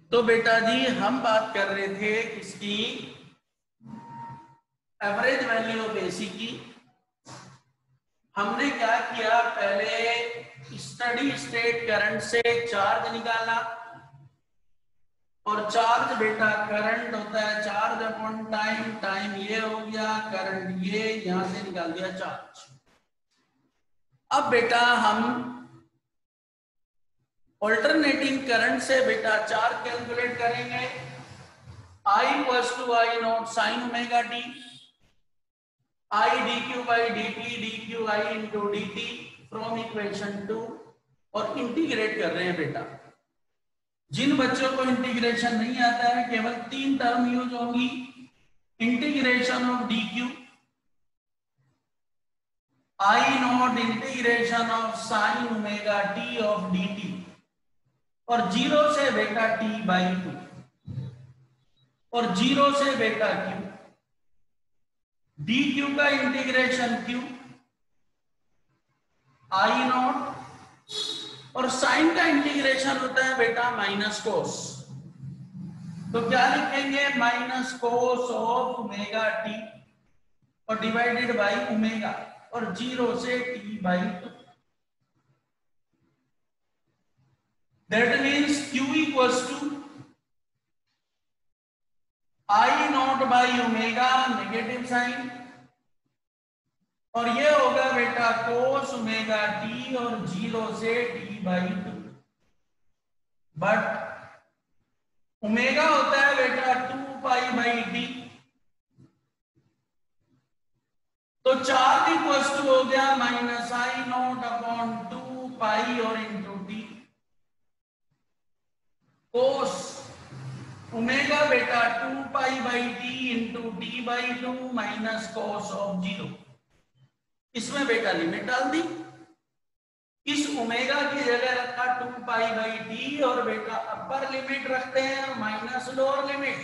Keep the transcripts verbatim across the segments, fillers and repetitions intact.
तो बेटा जी हम बात कर रहे थे किसकी, एवरेज वैल्यू ऑफ एसी की। हमने क्या किया, पहले स्टडी स्टेट करंट से चार्ज निकाला, और चार्ज बेटा करंट होता है चार्ज अपॉन टाइम, टाइम ये हो गया, करंट ये, यहां से निकाल दिया चार्ज। अब बेटा हम ऑल्टरनेटिंग करंट से बेटा चार्ज कैलकुलेट करेंगे। I equals to I naught sine omega T, I D Q by D T, D Q I into D T from equation two, और इंटीग्रेट कर रहे हैं बेटा। जिन बच्चों को इंटीग्रेशन नहीं आता है, केवल तीन टर्म यूज होंगी, integration of D Q, I naught integration of sine omega T of D T, और जीरो से बेटा टी बाई टू, और जीरो से बेटा क्यू, डी क्यू का इंटीग्रेशन क्यू, आई नॉट, और साइन का इंटीग्रेशन होता है बेटा माइनस कोस। तो क्या लिखेंगे, minus cos of omega T, और डिवाइडेड बाई ओमेगा, और जीरो से T by two. That means Q equals to I naught by omega, negative sine, और ये होगा बेटा कोस ओमेगा टी, और जीरो से T by two. But omega होता है बेटा टू पाई बाई टी, तो चार्ज इक्वल्स टू हो गया minus I naught upon two pi और इंटू टी, कोस ओमेगा बेटा two pi by T into T by two minus cos of zero. इसमें बेटा लिमिट डाल दी, इस ओमेगा की जगह रखा टू पाई बाई टी, और बेटा अपर लिमिट रखते हैं माइनस लोअर लिमिट।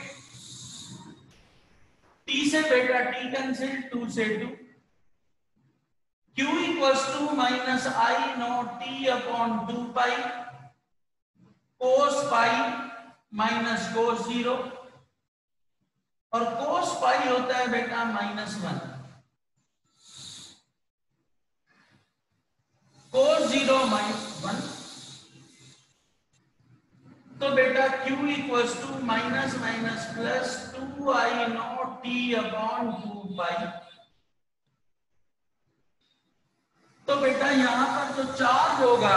टी से बेटा टी कैंसिल, टू से two, Q equals to minus I naught T upon two pi, cos pi minus cos zero, और कोस पाई होता है बेटा minus one, cos zero minus one. तो बेटा Q equals to minus minus plus two I naught T upon two pi. तो बेटा यहां पर जो चार्ज होगा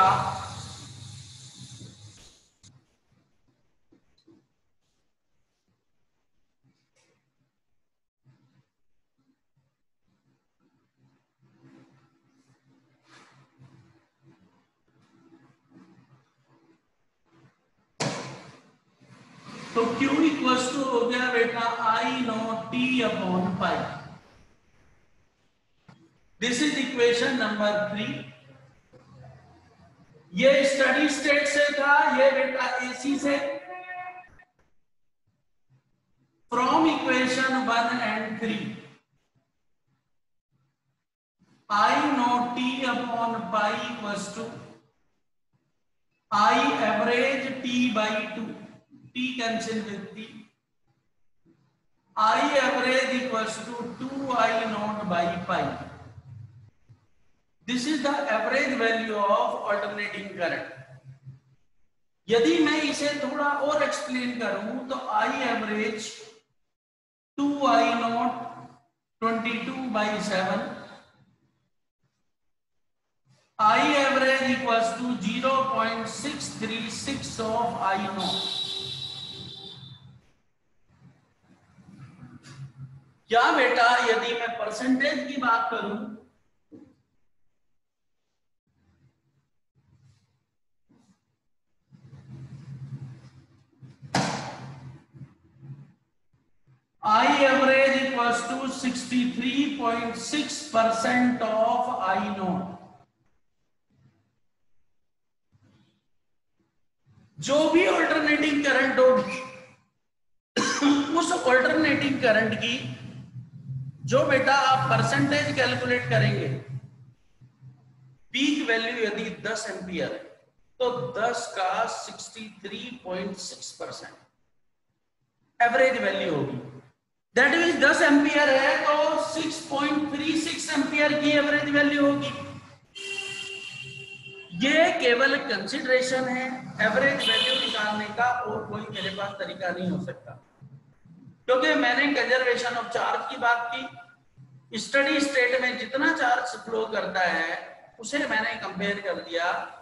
तो Q इक्वल्स टू हो गया बेटा I naught T upon pi. This is equation number three. ये स्टडी स्टेट से था, ये बेटा एसी से। From equation one and three, I naught T upon pi equals to I average T by two, T cancel with T, I average equals to two I naught by pi. This is the average value of alternating current. यदि मैं इसे थोड़ा और explain करूं तो I average two I naught twenty two by seven, I average equals to zero point six three six of I naught. क्या बेटा यदि मैं परसेंटेज की बात करूं, I average equals to sixty-three point six percent of I naught। जो भी alternating current होगी उस ऑल्टरनेटिंग करंट की जो बेटा आप परसेंटेज कैलकुलेट करेंगे, पीक वैल्यू यदि दस एम्पियर है तो दस का तिरसठ पॉइंट छह परसेंट एवरेज वैल्यू होगी। दैट मीन्स दस एम्पियर है तो छह पॉइंट तीन छह एम्पियर की एवरेज वैल्यू होगी। ये केवल कंसिडरेशन है, एवरेज वैल्यू निकालने का और कोई मेरे पास तरीका नहीं हो सकता, क्योंकि मैंने कंजर्वेशन ऑफ चार्ज की बात की। स्टडी स्टेट में जितना चार्ज फ्लो करता है उसे मैंने कंपेयर कर दिया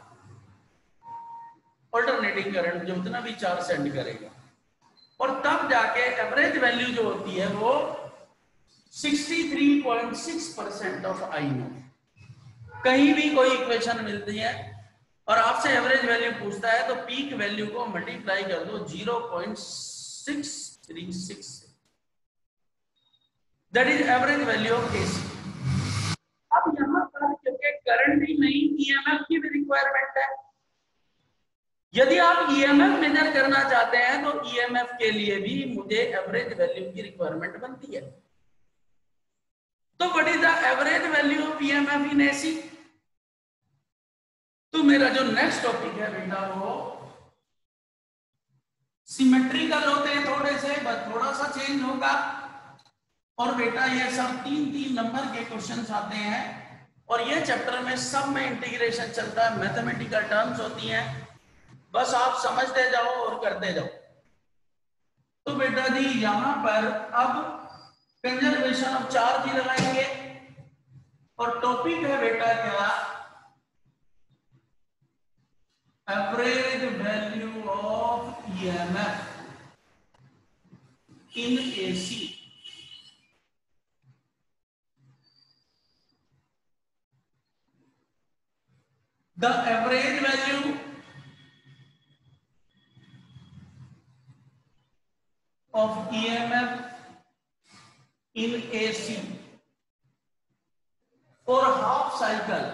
अल्टरनेटिंग करंट जो उतना भी चार्ज सेंड करेगा, और तब जाके एवरेज वैल्यू जो होती है वो तिरसठ पॉइंट छह परसेंट ऑफ आई नॉट। कहीं भी कोई इक्वेशन मिलती है और आपसे एवरेज वैल्यू पूछता है तो पीक वैल्यू को मल्टीप्लाई कर दो zero point six three six, that is average value of AC. अब यहां पर क्योंकि करंट ही नहीं, ईएमएफ की भी रिक्वायरमेंट है। यदि आप ईएमएफ मेजर करना चाहते हैं तो ईएमएफ के लिए भी मुझे एवरेज वैल्यू की रिक्वायरमेंट बनती है। तो what is the average value of EMF in AC? तो मेरा जो नेक्स्ट टॉपिक है बेटा वो सिमेट्रिकल होते हैं थोड़े से, बस थोड़ा सा चेंज होगा। और बेटा ये सब तीन तीन नंबर के क्वेश्चंस आते हैं और ये चैप्टर में सब में इंटीग्रेशन चलता है, मैथमेटिकल टर्म्स होती हैं, बस आप समझते जाओ और करते जाओ। तो बेटा जी यहां पर अब कंजर्वेशन ऑफ चार्ज ही लगाएंगे और टॉपिक है बेटा क्या, average value of EMF in AC. The average value of E M F in A C for half cycle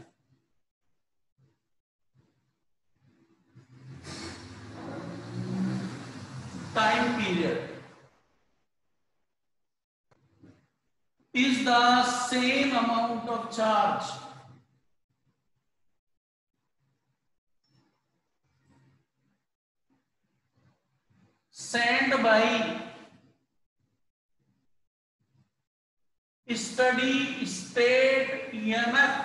time period is the same amount of charge sent by steady state E M F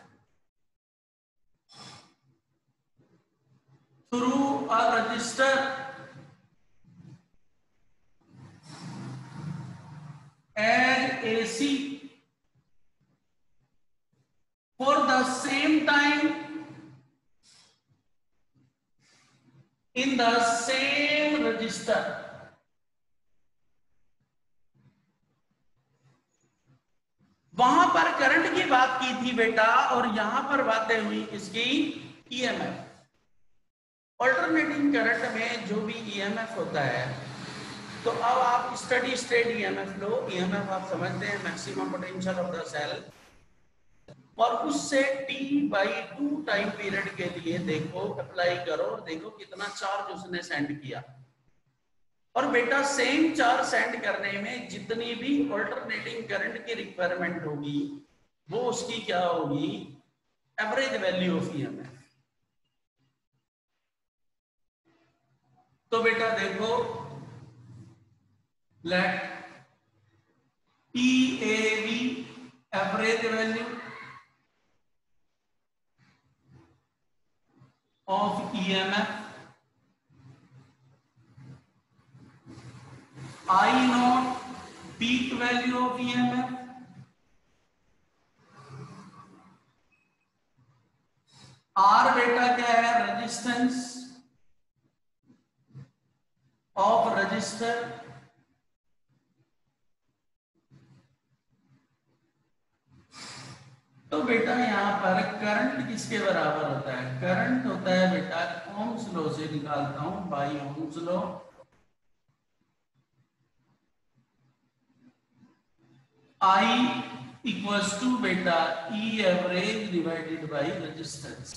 through a resistor and A C for the same time in the same register। वहां पर current की बात की थी बेटा और यहां पर बातें हुई इसकी ईएमएफ। अल्टरनेटिंग करंट में जो भी ईएमएफ होता है तो अब आप स्टडी स्टेट ईएमएफ लो। ईएमएफ आप समझते हैं maximum potential of the cell, और उससे T by two time period के लिए देखो अप्लाई करो और देखो कितना चार्ज उसने सेंड किया। और बेटा सेम चार्ज सेंड करने में जितनी भी अल्टरनेटिंग करंट की रिक्वायरमेंट होगी वो उसकी क्या होगी, एवरेज वैल्यू ऑफ ईएमएफ। तो बेटा देखो let P A V average value of EMF, I naught peak value of E M F, R बेटा क्या है, रेजिस्टेंस ऑफ रजिस्टर, तो बेटा यहां पर करंट किसके बराबर होता है, करंट होता है बेटा ओम्स लॉ से निकालता हूं, by Ohm's law I equals to beta E average divided by resistance,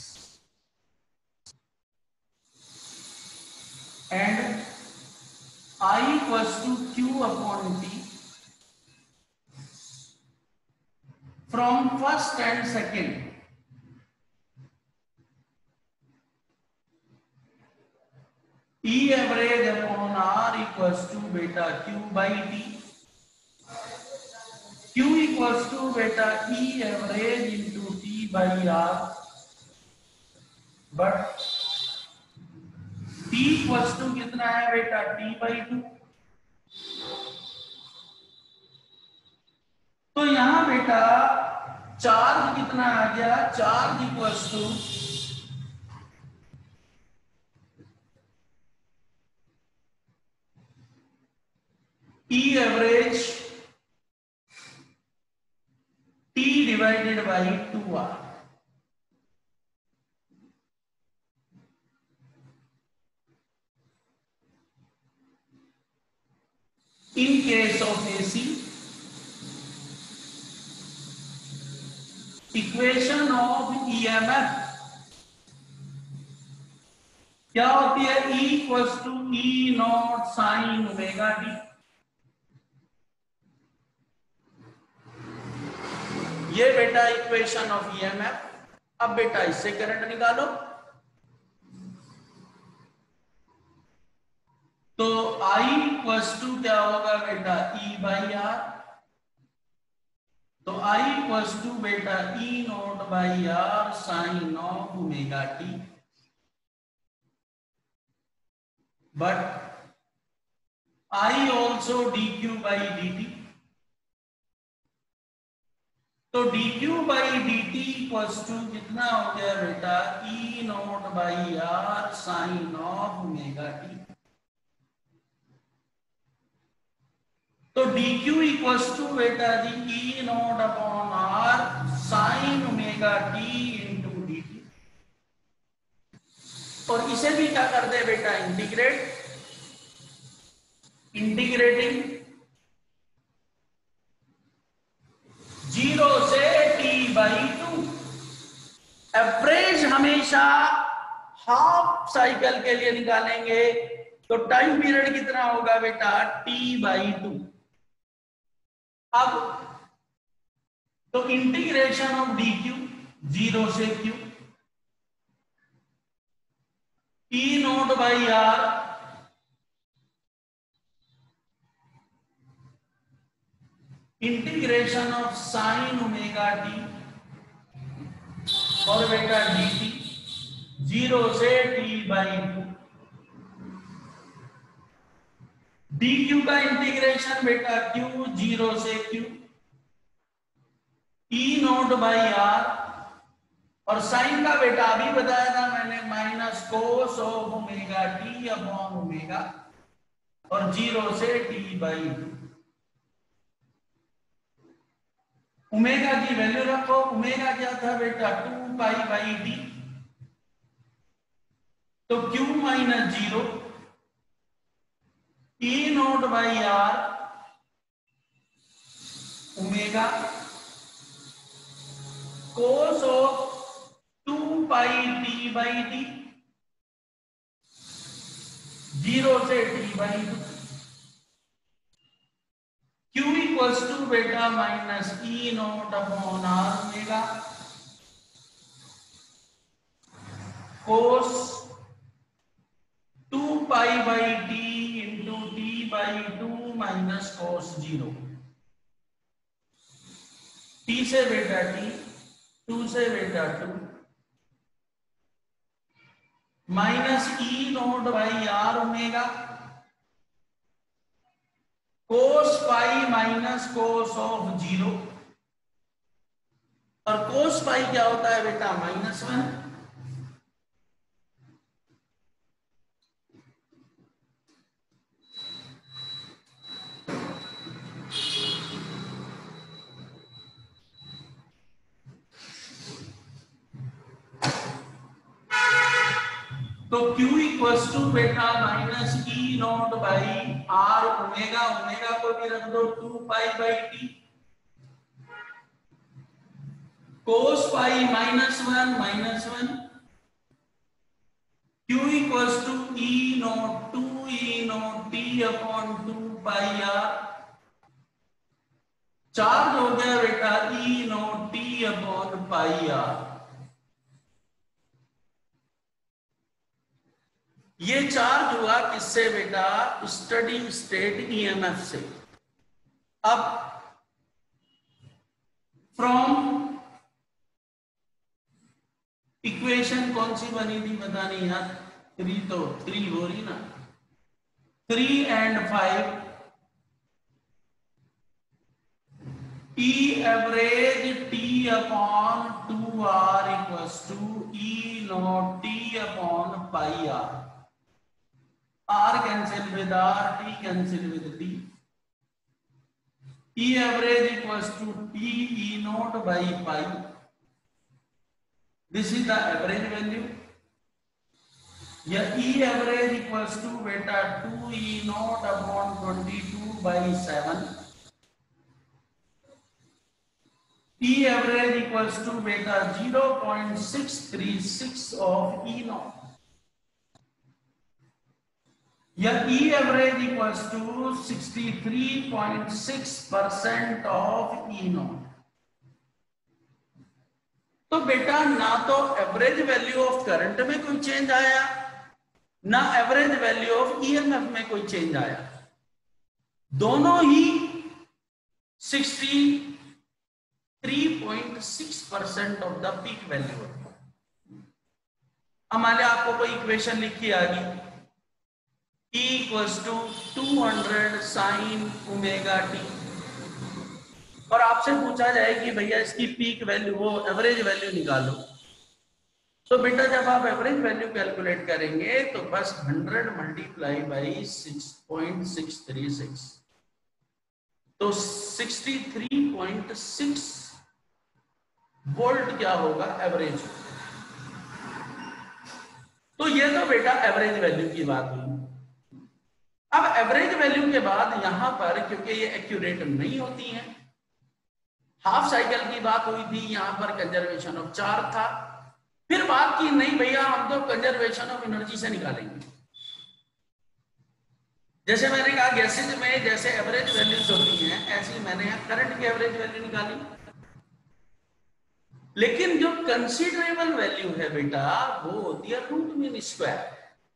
and I equals to Q upon T from first and second E average upon R equals to beta Q by T. Q equals to beta E average into T by R, but T equals to कितना है बेटा T by to. तो यहां बेटा charge कितना आ गया, charge equals to E average T divided by two R. In case of A C, equation of E M F क्या होती है, E equals to E naught sine omega T. ये बेटा equation of E M F. अब बेटा इससे current निकालो. तो I इक्वल्स टू क्या होगा बेटा E बाई आर. तो I इक्वल्स टू बेटा E naught by R sine of omega T. But I also D Q by D T. तो dq by dt equals to कितना हो गया बेटा E naught by R sine of omega T. तो dq equals to बेटा जी E naught upon R sine omega T into D T. और इसे भी क्या कर दे बेटा इंटीग्रेट. इंटीग्रेटिंग जीरो से टी बाई टू. एवरेज हमेशा हाफ साइकिल के लिए निकालेंगे तो टाइम पीरियड कितना होगा बेटा टी बाई टू. अब तो integration of D Q zero से Q E naught by R integration of sine omega T और बेटा डी टी जीरो से T by two. D Q का इंटीग्रेशन बेटा क्यू जीरो से Q E naught by R और sine का बेटा अभी बताया था मैंने minus cos of omega T upon omega और जीरो से टी बाई टू. ओमेगा की वैल्यू रखो. ओमेगा क्या था बेटा टू पाई बाई डी. तो Q minus zero E naught by R omega cos of two pi T by D zero से T by two. Q equals to बेटा minus E naught upon R omega cos two pi by T into T by two minus cos zero. T से बेटा T, two से बेटा two minus E naught by R omega cos pi minus cos of zero. और cos पाई क्या होता है बेटा minus one. तो Q इक्वल्स टू बेटा minus E naught by R omega. Omega को भी रख दो two pi by T cos pi minus one minus one. Q equals to E naught two E naught T upon two pi R. Charge हो गया बेटा E naught T upon pi R. ये charge हुआ किससे बेटा? Study state EMF से। अब from equation कौन सी बनी थी बतानी यार? थ्री तो थ्री हो रही ना, three and five E average T upon two R equals to E naught T upon pi R. R cancel with R, T cancel with T. E average equals to T E naught by pi. This is the average value. Yeah, E average equals to beta two E naught upon twenty-two by seven. E average equals to beta zero point six three six of E naught. Yeah, E average equals to sixty-three point six percent of E naught. तो बेटा ना तो average value of current में कोई change आया, ना average value of EMF में कोई चेंज आया, दोनों ही तिरेसठ point six percent of the peak value है। अब मान लिया आपको कोई इक्वेशन लिखी आ गई, E equals to two hundred sine omega T, और आपसे पूछा जाए कि भैया इसकी पीक वैल्यू वो एवरेज वैल्यू निकालो, तो बेटा जब आप एवरेज वैल्यू कैलकुलेट करेंगे तो बस hundred multiply by six point six three six, तो sixty three point six volt क्या होगा? एवरेज। तो ये तो बेटा एवरेज वैल्यू की बात हुई। अब एवरेज वैल्यू के बाद यहां पर क्योंकि ये एक्यूरेट नहीं होती है, हाफ साइकिल की बात हुई थी, यहां पर कंजर्वेशन ऑफ चार्ज था, फिर बात की नहीं भैया हम तो कंजर्वेशन ऑफ एनर्जी से निकालेंगे। जैसे मैंने कहा गैसेज में जैसे एवरेज वैल्यूज होती हैं, ऐसी मैंने करंट की एवरेज वैल्यू निकाली, लेकिन जो कंसीडरेबल वैल्यू है बेटा वो होती है root mean square.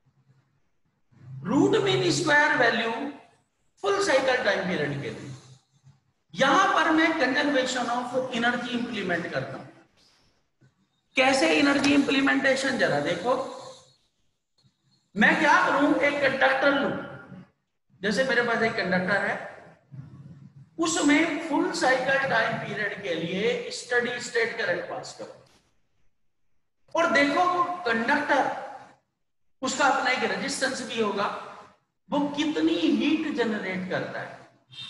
Root mean square value full cycle time period के लिए, यहां पर मैं कंजर्वेशन ऑफ एनर्जी इंप्लीमेंट करता हूं। कैसे एनर्जी इंप्लीमेंटेशन जरा देखो, मैं क्या करूं, एक कंडक्टर लूं, जैसे मेरे पास एक कंडक्टर है, उसमें फुल साइकिल टाइम पीरियड के लिए स्टडी स्टेट करंट पास करो, और देखो वो कंडक्टर उसका अपना एक रेजिस्टेंस भी होगा, वो कितनी हीट जनरेट करता है।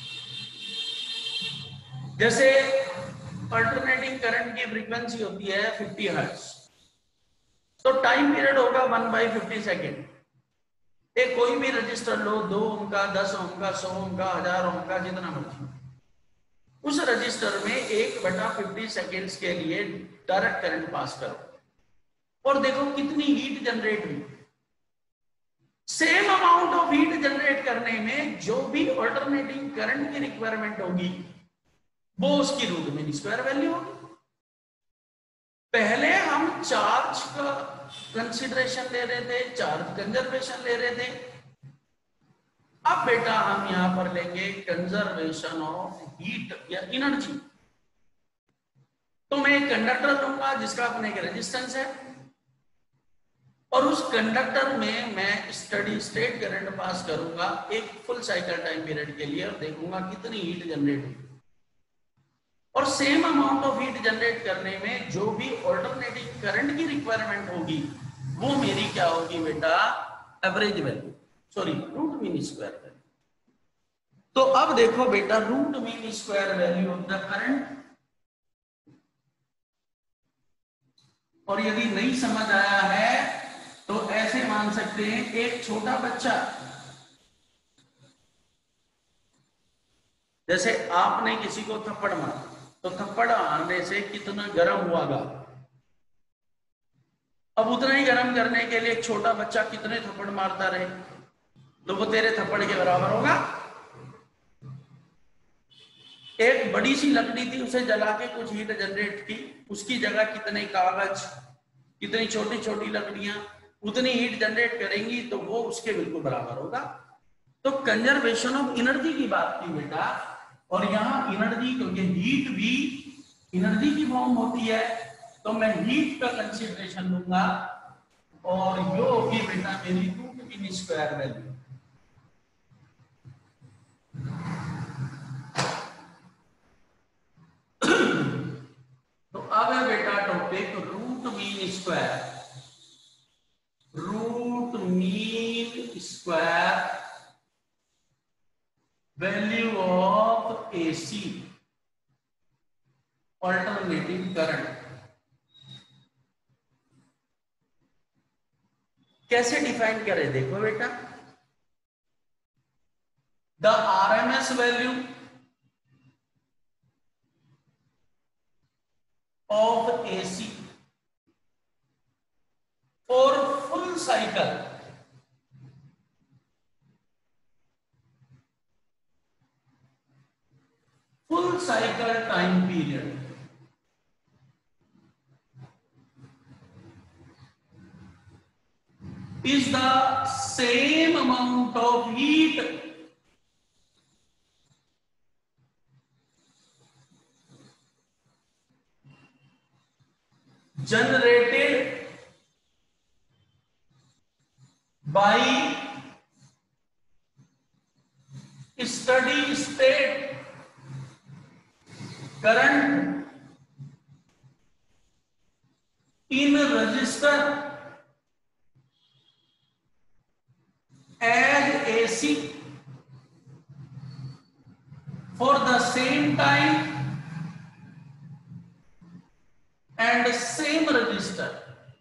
जैसे अल्टरनेटिंग करंट की फ्रीक्वेंसी होती है फिफ्टी हर्ट्ज, तो टाइम पीरियड होगा वन बाई फिफ्टी सेकेंड। एक कोई भी रजिस्टर लो, दो ओम का, दस ओम का, सौ ओम का, हजार ओम का, जितना मर्जी, उस रजिस्टर में एक बटा फिफ्टी सेकेंड्स के लिए डायरेक्ट करंट पास करो और देखो कितनी हीट जनरेट हुई। Same amount of heat generate करने में जो भी अल्टरनेटिंग करंट की रिक्वायरमेंट होगी वो उसकी रूट मीन स्क्वायर वैल्यू होगी। पहले हम चार्ज का कंसीडरेशन ले रहे थे, चार्ज कंजर्वेशन ले रहे थे, अब बेटा हम यहां पर लेंगे कंजर्वेशन ऑफ हीट या एनर्जी। तो मैं एक कंडक्टर लूंगा जिसका अपने एक रेजिस्टेंस है, और उस कंडक्टर में मैं स्टडी स्टेट करंट पास करूंगा एक फुल साइकिल टाइम पीरियड के लिए, और देखूंगा कितनी हीट जनरेट हुई। और same amount of heat generate करने में जो भी अल्टरनेटिंग करंट की रिक्वायरमेंट होगी वो मेरी क्या होगी बेटा? Average value, sorry root mean square value. तो अब देखो बेटा root mean square value of the current, और यदि नहीं समझ आया है तो ऐसे मान सकते हैं, एक छोटा बच्चा, जैसे आपने किसी को थप्पड़ मारा, तो थप्पड़ मारने से कितना गर्म हुआगा, अब उतना ही गर्म करने के लिए एक छोटा बच्चा कितने थप्पड़ मारता रहे तो वो तेरे थप्पड़ के बराबर होगा। एक बड़ी सी लकड़ी थी, उसे जला के कुछ हीट जनरेट की, उसकी जगह कितने कागज, कितनी छोटी छोटी लकड़ियां, उतनी हीट जनरेट करेंगी तो वो उसके बिल्कुल बराबर होगा। तो कंजर्वेशन ऑफ एनर्जी की बात की बेटा, और यहाँ एनर्जी क्योंकि हीट भी एनर्जी की फॉर्म होती है, तो मैं हीट का कंसीडरेशन लूंगा और यो होगी बेटा मेरी रूट मीन स्क्वायर वैल्यू। तो अब है बेटा topic root mean square. Root mean square value of AC alternating current. कैसे डिफाइन करें देखो बेटा, the RMS value of AC for full cycle full cycle time period is the same amount of heat generated by steady state current in resistor as A C for the same time and same resistor।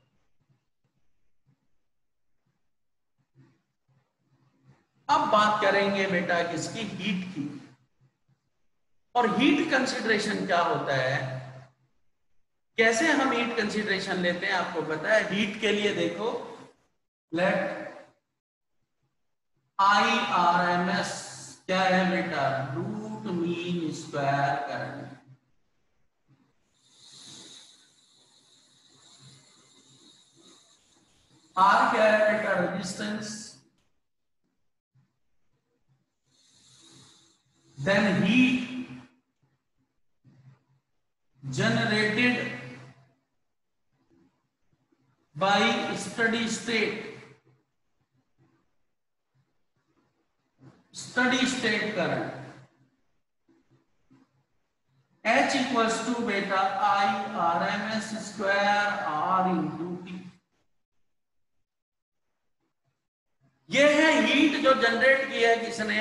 अब बात करेंगे बेटा किसकी, heat की। और heat consideration क्या होता है, कैसे हम हीट कंसीडरेशन लेते हैं आपको पता है। हीट के लिए देखो, let I R M S क्या है बेटा, root mean square current. R क्या है बेटा, resistance. Then heat generated by steady state steady state current. H equals to बेटा I R M S square R into T. ये है heat जो जनरेट की है किसने,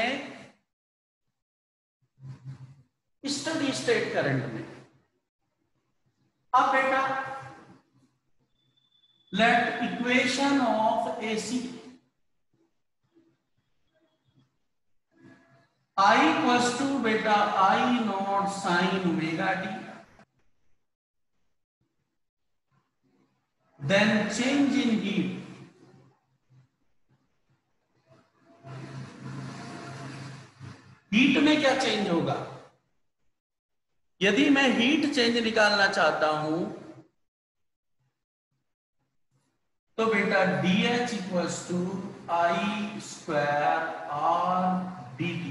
स्टडी स्टेट करंट में। अब बेटा let equation of AC I equals to बेटा I naught sine omega T, then change in heat. Heat में क्या चेंज होगा, यदि मैं हीट चेंज निकालना चाहता हूं तो बेटा D H equals to I square R D T.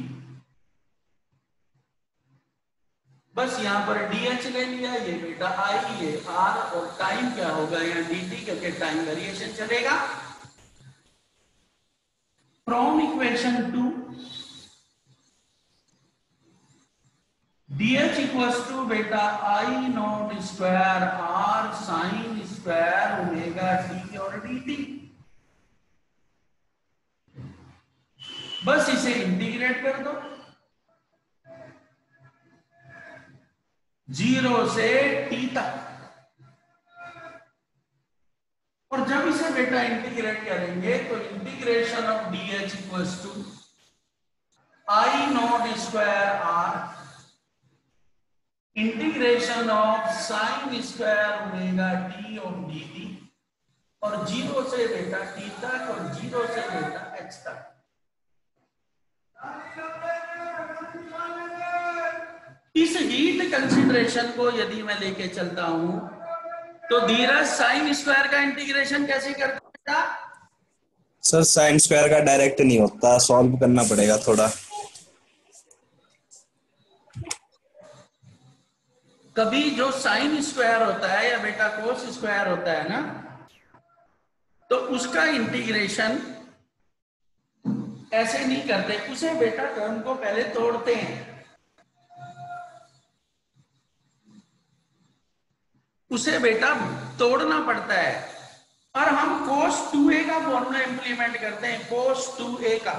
बस यहां पर dh ले लिया, ये बेटा i, ये r, और टाइम क्या होगा यहाँ dt क्योंकि टाइम वेरिएशन चलेगा। From equation two dh equals to बेटा i naught square r sine square omega t और dt। बस इसे इंटीग्रेट कर दो, जीरो से टी तक। और जब इसे बेटा इंटीग्रेट करेंगे तो integration of d H equals to I nought square r integration of sine square omega T of D T, और जीरो से बेटा टी तक और जीरो से बेटा एच तक। इस हीट कंसीडरेशन को यदि मैं लेके चलता हूं तो धीरज साइन स्क्वायर का इंटीग्रेशन कैसे करता है, सर साइन स्क्वायर का डायरेक्ट नहीं होता, सॉल्व करना पड़ेगा थोड़ा। कभी जो साइन स्क्वायर होता है या बेटा कोस स्क्वायर होता है ना, तो उसका इंटीग्रेशन ऐसे नहीं करते, उसे बेटा टर्म को पहले तोड़ते हैं, उसे बेटा तोड़ना पड़ता है। और हम कोस टू ए का फॉर्मूला इंप्लीमेंट करते हैं, कोस टू ए का।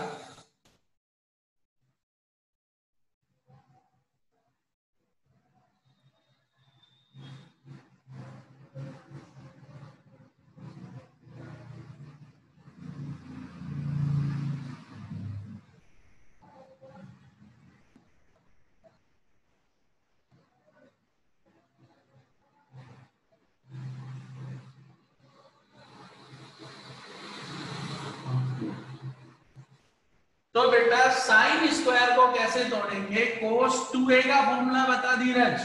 तो बेटा साइन स्क्वायर को कैसे तोड़ेंगे? कोस टू ए का फॉर्मूला बता Dheeraj.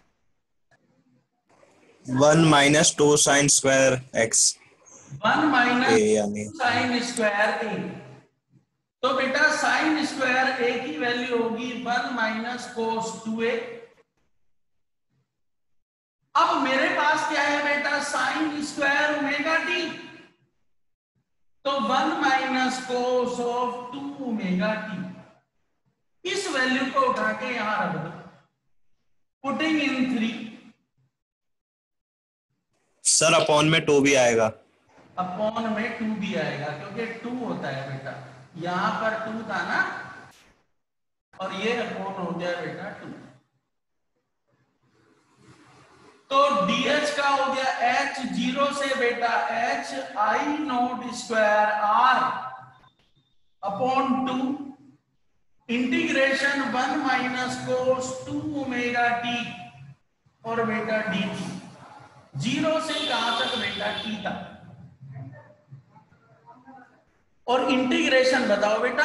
One minus two sine square x, one minus यानी साइन स्क्वायर ए। तो बेटा साइन स्क्वायर ए की वैल्यू होगी one minus cos two a. अब मेरे पास क्या है बेटा, साइन स्क्वायर ओमेगा टी, तो one minus cos of two omega t. इस वैल्यू को उठा के यहां रख दो, putting in three. Sir upon में टू भी आएगा, अपॉन में टू भी आएगा, क्योंकि टू होता है बेटा, यहां पर टू था ना, और ये अपॉन हो गया बेटा टू। तो dh का हो गया h, जीरो से बेटा h I nought square r upon two, integration one minus cos two omega T और बेटा dt। जीरो से कहां तक बेटा t तक, और इंटीग्रेशन बताओ बेटा।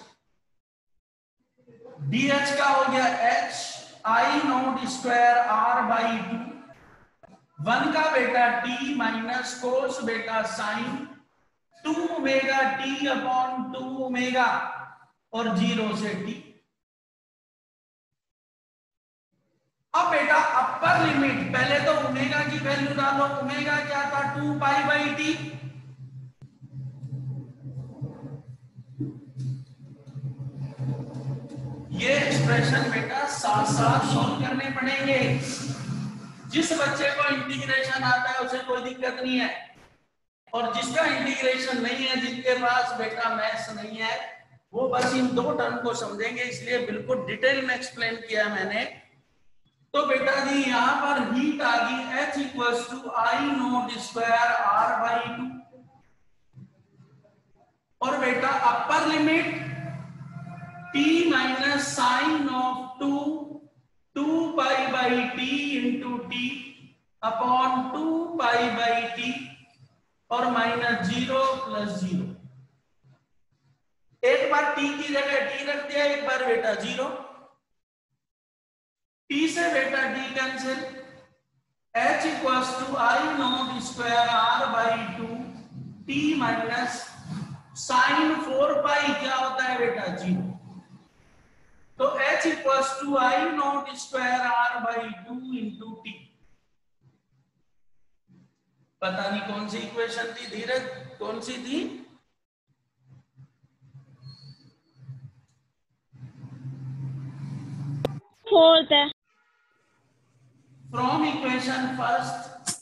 dh का हो गया h I nought square r by two, one का बेटा t माइनस कोस बेटा sine two omega T upon two omega, और जीरो से t। अब बेटा अपर लिमिट, पहले तो ओमेगा की वैल्यू डालो, ओमेगा क्या था, टू पाई बाई टी। ये एक्सप्रेशन बेटा साथ साथ सॉल्व करने पड़ेंगे। जिस बच्चे को इंटीग्रेशन आता है उसे कोई दिक्कत नहीं है, और जिसका इंटीग्रेशन नहीं है, जिनके पास बेटा मैथ्स नहीं है, वो बस इन दो टर्म को समझेंगे, इसलिए बिल्कुल डिटेल में एक्सप्लेन किया मैंने। तो बेटा जी यहां पर हीट आ गई H equals to I nought square r by two, और बेटा upper limit t minus sine of two two pi by T into t upon two pi by t, और माइनस जीरो प्लस जीरो। एक बार t की जगह t रख दिया, एक बार बेटा जीरो, t से बेटा d cancel, h equals to I nought square r by two t minus sine four pi क्या होता है बेटा, जीरो। तो h equals to I nought square r by two into t. पता नहीं कौन सी इक्वेशन थी धीरज, कौन सी थी? फोर्थ है। From equation first,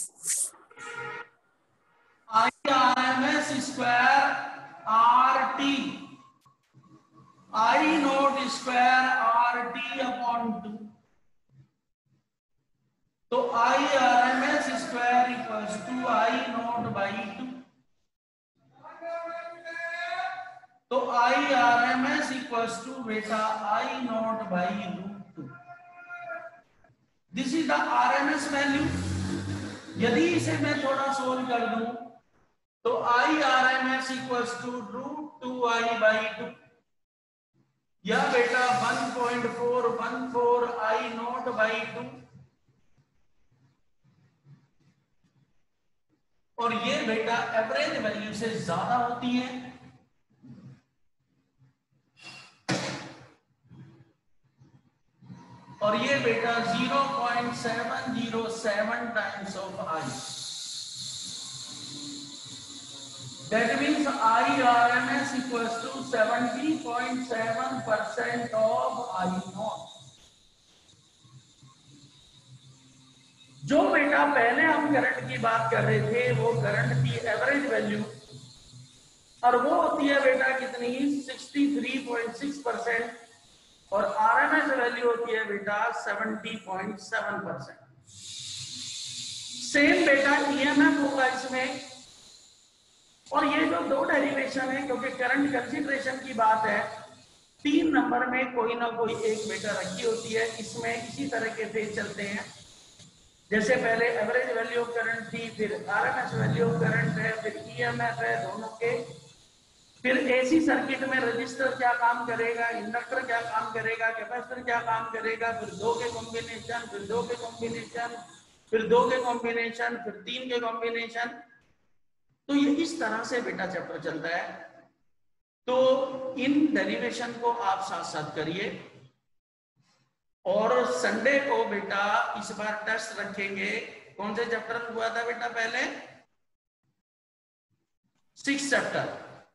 I R M S square r t, I nought square r t upon two. तो I R M S square equals to I nought by two. तो I R M s equals to बेटा I nought by root two. This is the r M s value. यदि इसे मैं थोड़ा solve कर दूं, तो I R M s equals to root two I by two, या बेटा one point four one four I nought by two, और ये बेटा एवरेज वैल्यू से ज्यादा होती है। और ये बेटा zero point seven zero seven times of I, that means I R M s equals to seventy point seven percent of I nought. जो बेटा पहले हम करंट की बात कर रहे थे वो करंट की एवरेज वैल्यू, और वो होती है बेटा कितनी, sixty three point six percent, और आरएमएस वैल्यू होती है बेटा seventy point seven percent. Same बेटा ईएमएफ होगा इसमें। और ये जो दो डेरिवेशन है, क्योंकि करंट कंसिडरेशन की बात है, तीन नंबर में कोई ना कोई एक बेटा रखी होती है। इसमें इसी तरह के फेज चलते हैं, जैसे पहले एवरेज वैल्यू ऑफ करंट थी, फिर आरएमएस वैल्यू ऑफ करंट है, फिर ईएमएफ है दोनों के। फिर एसी सर्किट में रजिस्टर क्या काम करेगा, इंडक्टर क्या काम करेगा, कैपेसिटर क्या काम करेगा, फिर दो के कॉम्बिनेशन, फिर दो के कॉम्बिनेशन, फिर दो के कॉम्बिनेशन, फिर तीन के कॉम्बिनेशन। तो ये इस तरह से बेटा चैप्टर चलता है। तो इन डेरिवेशन को आप साथ साथ करिए। और संडे को बेटा इस बार टेस्ट रखेंगे। कौन से चैप्टर हुआ था बेटा पहले, सिक्स चैप्टर,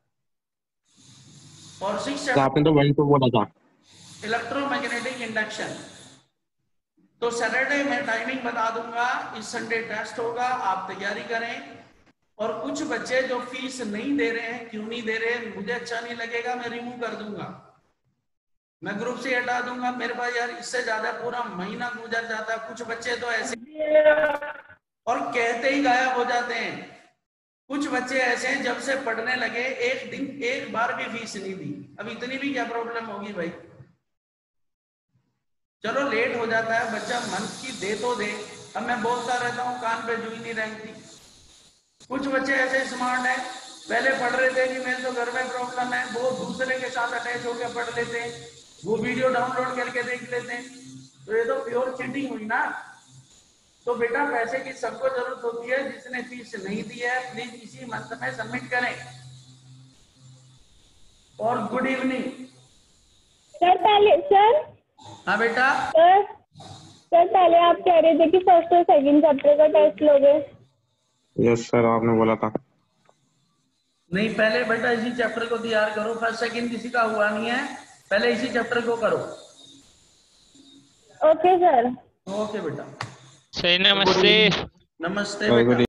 और सिक्स चैप्टर आपने तो वन टू बोला था, इलेक्ट्रोमैग्नेटिक इंडक्शन। तो सैटरडे में टाइमिंग बता दूंगा, इस संडे टेस्ट होगा, आप तैयारी करें। और कुछ बच्चे जो फीस नहीं दे रहे हैं, क्यों नहीं दे रहे हैं, मुझे अच्छा नहीं लगेगा, मैं रिमूव कर दूंगा, मैं ग्रुप से हटा दूंगा। मेरे पास यार इससे ज्यादा पूरा महीना गुजर जाता है। कुछ बच्चे तो ऐसे और कहते ही गायब हो जाते हैं। कुछ बच्चे ऐसे हैं जब से पढ़ने लगे एक दिन एक बार भी फीस नहीं दी। अब इतनी भी क्या प्रॉब्लम होगी भाई, चलो लेट हो जाता है, बच्चा मन की दे तो दे। अब मैं बोलता रहता हूँ, कान पे जुई नहीं रहती। कुछ बच्चे ऐसे स्मार्ट हैं, पहले पढ़ रहे थे कि मेरे तो घर में प्रॉब्लम है, वो दूसरे के साथ अटैच होकर पढ़ लेते हैं, वो वीडियो डाउनलोड करके देख लेते हैं। तो ये तो प्योर चीटिंग हुई ना। तो बेटा पैसे की सबको जरूरत होती है, जिसने फीस नहीं दी है प्लीज इसी मंथ में सबमिट करें। और गुड इवनिंग सर। पहले सर हाँ बेटा सर सर पहले आप कह रहे थे कि फर्स्ट और सेकंड चैप्टर का टेस्ट लोगे। यस सर, आपने बोला था। नहीं, पहले बेटा इसी चैप्टर को तैयार करो। फर्स्ट सेकंड किसी का हुआ नहीं है, पहले इसी चैप्टर को करो। Okay sir. ओके बेटा, सही, नमस्ते। नमस्ते बेटा।